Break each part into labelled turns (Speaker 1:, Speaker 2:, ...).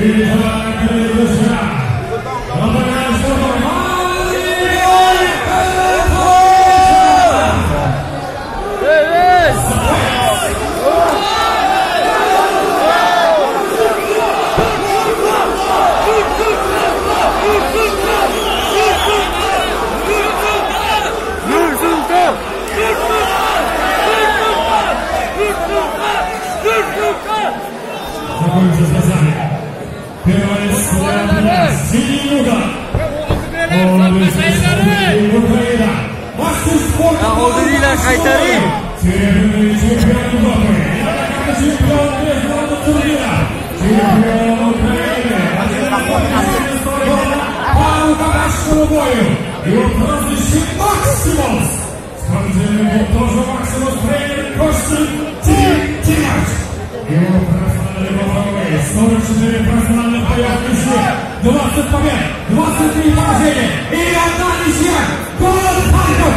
Speaker 1: Oldiringlar qaytaring.
Speaker 2: Профессиональных боев пришли. 20 побед, 23 поражения. И одна ничья. Город Харьков.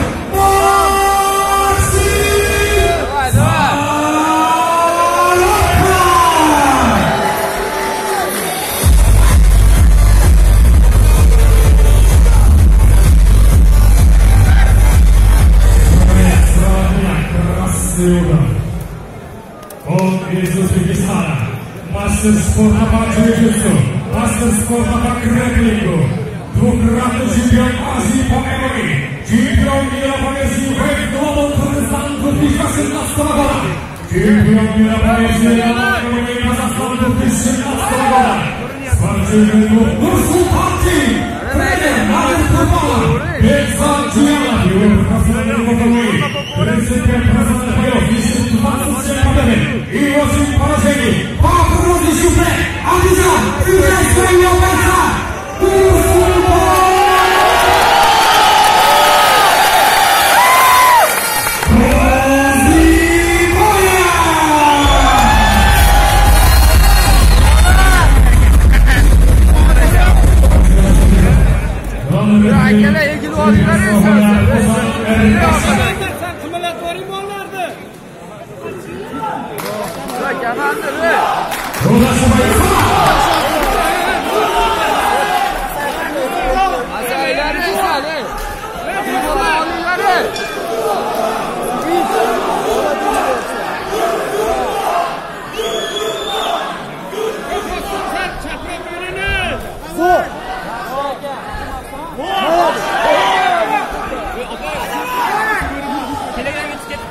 Speaker 2: Он из Узбекистана. Мастер спорта по джиу-джитсу, мастер спорта по грэпплингу, двукратный чемпион Азии по ММА, чемпион мира по версии Wave Global Казахстан 2016 года, чемпион мира по версии ММА Казахстан 2017 года, спортивный клуб Нур-Султан Тим, тренер Надир Курбанов, Бекзат Джуянов, его профессиональный боковой, 35 профессиональных боев, 27 побед и 8 поражений. Обязан, встречай своего бойца!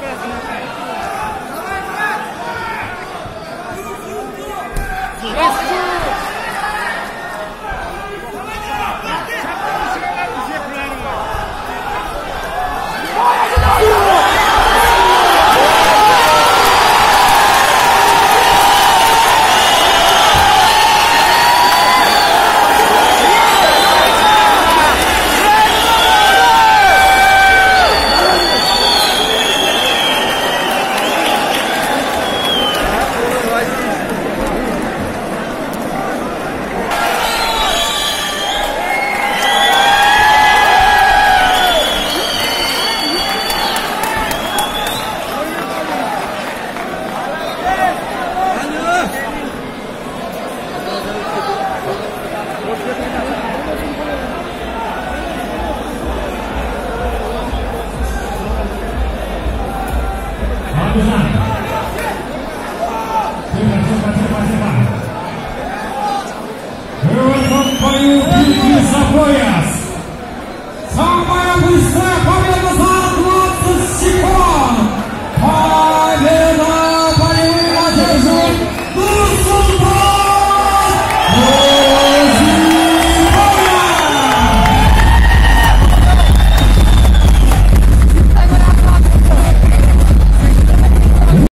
Speaker 1: Yes.